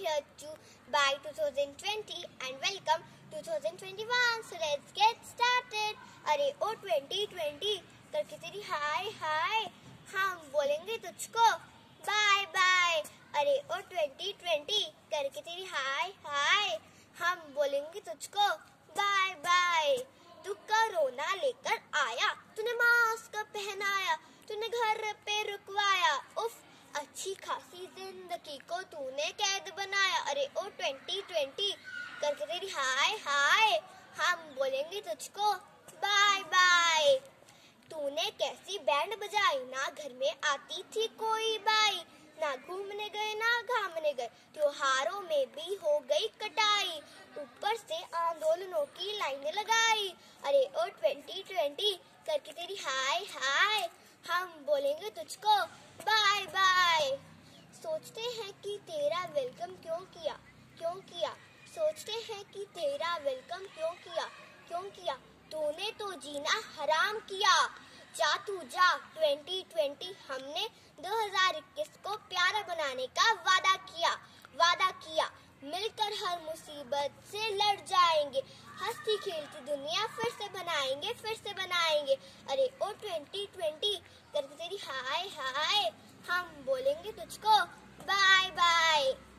year 2 by 2020 and welcome 2021. So let's get started. अरे ओ 2020 करके तेरी हाय हाय हम बोलेंगे तुझको बाय बाय. अरे ओ 2020 करके तेरी हाय हाय हम बोलेंगे तुझको बाय बाय. तू कोरोना लेकर आया, तूने मास्क पहनाया, तूने घर पे रुकवाया. उफ, अच्छी खासी जिंदगी को तूने कैद बनाया. अरे ओ 2020 करके तेरी हाय हाय हम बोलेंगे तुझको बाय बाय. तूने कैसी बैंड बजाई, ना घर में आती थी कोई बाई, ना घूमने गए ना घामने गए, त्योहारों में भी हो गई कटाई, ऊपर से आंदोलनों की लाइनें लगाई. अरे ओ 2020 करके तेरी हाय हाय हम बोलेंगे तुझको बाय बाय. सोचते हैं कि तेरा वेलकम क्यों किया, सोचते हैं कि तेरा वेलकम क्यों किया, तूने तो जीना हराम किया. जा तू जा 2020, हमने 2021 को प्यारा बनाने का वादा किया. मिलकर हर मुसीबत से लड़ जाएंगे, हंसती खेलती दुनिया फिर से बनाएंगे. अरे ओ 2020 करके तेरी हाय हाय हम बोलेंगे तुझको बाय बाय.